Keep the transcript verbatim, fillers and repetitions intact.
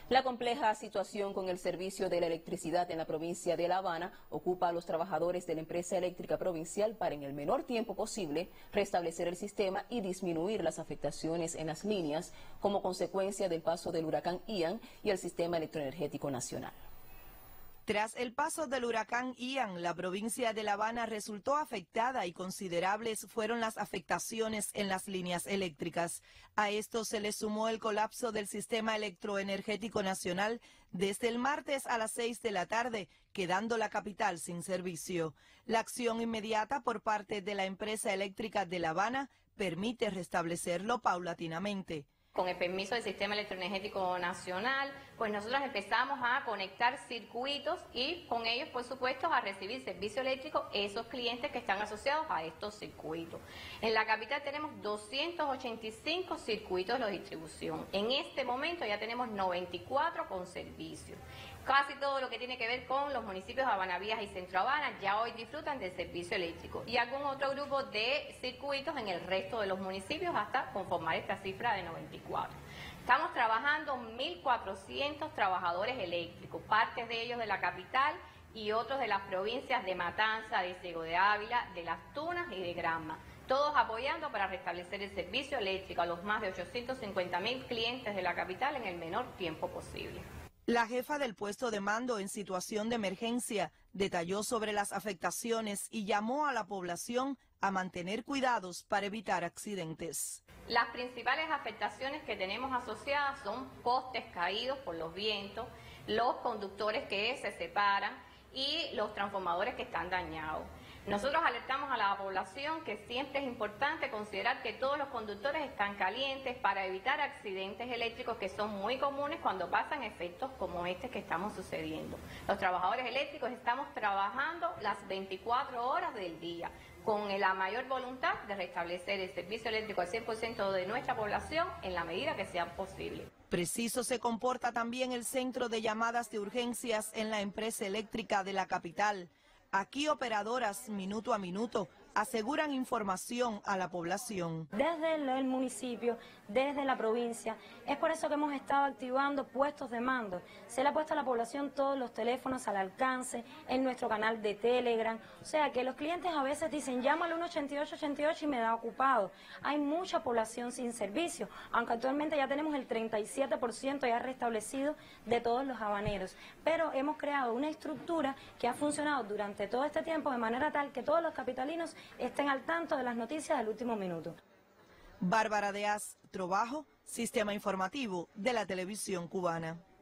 La compleja situación con el servicio de la electricidad en la provincia de La Habana ocupa a los trabajadores de la empresa eléctrica provincial para en el menor tiempo posible restablecer el sistema y disminuir las afectaciones en las líneas como consecuencia del paso del huracán Ian y el sistema electroenergético nacional. Tras el paso del huracán Ian, la provincia de La Habana resultó afectada y considerables fueron las afectaciones en las líneas eléctricas. A esto se le sumó el colapso del sistema electroenergético nacional desde el martes a las seis de la tarde, quedando la capital sin servicio. La acción inmediata por parte de la empresa eléctrica de La Habana permite restablecerlo paulatinamente. Con el permiso del Sistema Electroenergético Nacional, pues nosotros empezamos a conectar circuitos y con ellos, por supuesto, a recibir servicio eléctrico esos clientes que están asociados a estos circuitos. En la capital tenemos doscientos ochenta y cinco circuitos de distribución. En este momento ya tenemos noventa y cuatro con servicio. Casi todo lo que tiene que ver con los municipios de Habanavías y Centro Habana ya hoy disfrutan del servicio eléctrico y algún otro grupo de circuitos en el resto de los municipios hasta conformar esta cifra de noventa y cuatro. Estamos trabajando mil cuatrocientos trabajadores eléctricos, partes de ellos de la capital y otros de las provincias de Matanza, de Ciego de Ávila, de Las Tunas y de Granma. Todos apoyando para restablecer el servicio eléctrico a los más de ochocientos cincuenta mil clientes de la capital en el menor tiempo posible. La jefa del puesto de mando en situación de emergencia detalló sobre las afectaciones y llamó a la población a mantener cuidados para evitar accidentes. Las principales afectaciones que tenemos asociadas son postes caídos por los vientos, los conductores que se separan y los transformadores que están dañados. Nosotros alertamos a la población que siempre es importante considerar que todos los conductores están calientes para evitar accidentes eléctricos que son muy comunes cuando pasan efectos como este que estamos sucediendo. Los trabajadores eléctricos estamos trabajando las veinticuatro horas del día con la mayor voluntad de restablecer el servicio eléctrico al cien por ciento de nuestra población en la medida que sea posible. Preciso se comporta también el centro de llamadas de urgencias en la empresa eléctrica de la capital. Aquí operadoras minuto a minuto aseguran información a la población. Desde el municipio, desde la provincia, es por eso que hemos estado activando puestos de mando. Se le ha puesto a la población todos los teléfonos al alcance, en nuestro canal de Telegram. O sea que los clientes a veces dicen, llámale al ochenta y ocho ochenta y ocho y me da ocupado. Hay mucha población sin servicio, aunque actualmente ya tenemos el treinta y siete por ciento ya restablecido de todos los habaneros. Pero hemos creado una estructura que ha funcionado durante todo este tiempo de manera tal que todos los capitalinos estén al tanto de las noticias del último minuto. Bárbara Deaz, Trobajo, Sistema Informativo de la Televisión Cubana.